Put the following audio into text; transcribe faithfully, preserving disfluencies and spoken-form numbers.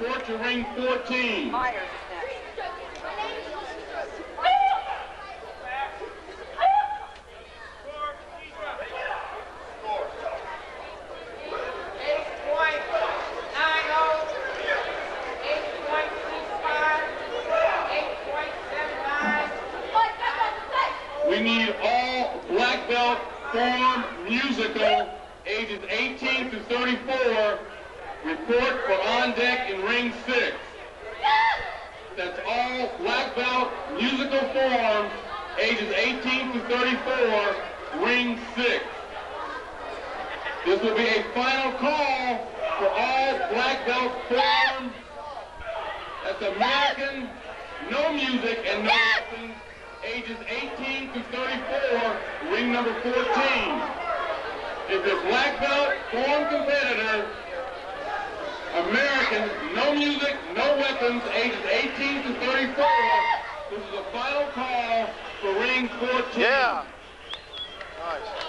report to ring fourteen. Myers is next. We need all black belt form musical ages eighteen to thirty-four report for on deck in ring six. That's all black belt musical forms ages eighteen to thirty-four, ring six. This will be a final call for all black belt forms. That's American, no music and no weapons, ages eighteen to thirty-four, ring number fourteen. If the black belt form competitor, American, no music, no weapons, ages eighteen to thirty-four, this is a final call for ring fourteen. Yeah. Nice.